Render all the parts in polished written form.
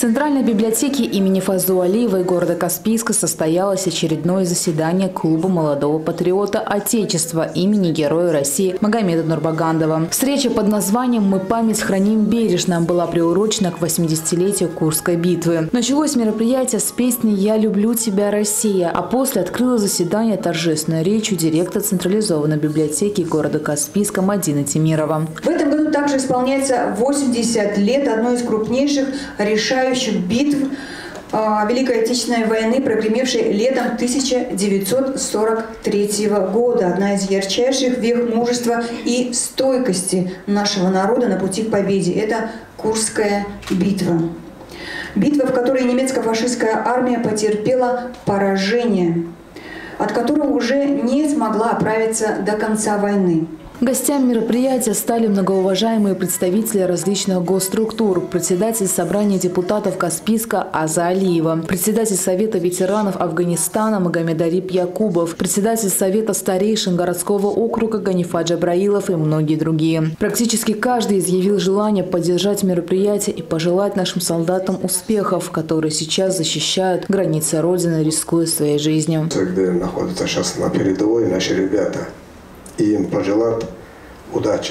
Центральной библиотеке имени Фазу Алиевой города Каспийска состоялось очередное заседание клуба молодого патриота Отечества имени Героя России Магомеда Нурбагандова. Встреча под названием «Мы память храним бережно» была приурочена к 80-летию Курской битвы. Началось мероприятие с песни «Я люблю тебя, Россия», а после открыло заседание торжественной речью директора централизованной библиотеки города Каспийска Мадина Тимирова. В этом году также исполняется 80 лет одной из крупнейших решающих битв Великой Отечественной войны, прогремевшей летом 1943 года. Одна из ярчайших вех мужества и стойкости нашего народа на пути к победе – это Курская битва. Битва, в которой немецко-фашистская армия потерпела поражение, от которого уже не смогла оправиться до конца войны. Гостями мероприятия стали многоуважаемые представители различных госструктур, председатель собрания депутатов Каспийска Аза Алиева, председатель Совета ветеранов Афганистана Магомедариб Якубов, председатель Совета старейшин городского округа Ганифа Джабраилов и многие другие. Практически каждый изъявил желание поддержать мероприятие и пожелать нашим солдатам успехов, которые сейчас защищают границы Родины, рискуя своей жизнью. Где находятся сейчас на передовой наши ребята. И им пожелать удачи,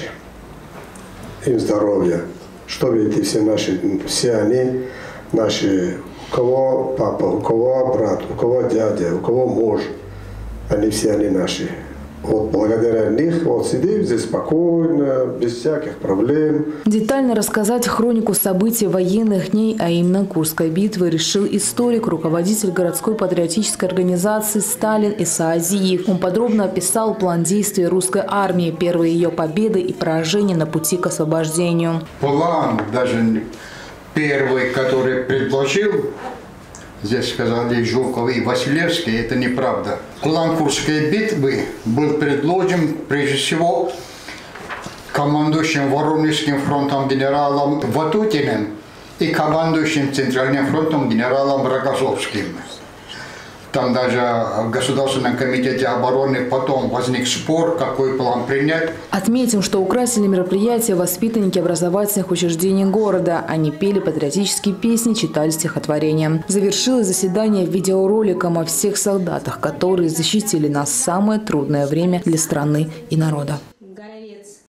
им здоровья. Что видите, все они наши, у кого папа, у кого брат, у кого дядя, у кого муж, все они наши. Вот благодаря них вот сидим здесь спокойно, без всяких проблем. Детально рассказать хронику событий военных дней, а именно Курской битвы, решил историк, руководитель городской патриотической организации Сталин Иса Азиев. Он подробно описал план действий русской армии, первые ее победы и поражения на пути к освобождению. План даже первый, который предложил, здесь сказали Жуков и Василевский, это неправда. План Курской битвы был предложен прежде всего командующим Воронежским фронтом генералом Ватутиным и командующим Центральным фронтом генералом Рогозовским. Там даже в Государственном комитете обороны потом возник спор, какой план принять. Отметим, что украсили мероприятие воспитанники образовательных учреждений города. Они пели патриотические песни, читали стихотворения. Завершилось заседание видеороликом о всех солдатах, которые защитили нас в самое трудное время для страны и народа.